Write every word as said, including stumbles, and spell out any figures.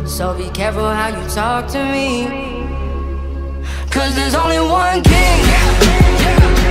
So be careful how you talk to me, 'cause there's only one king.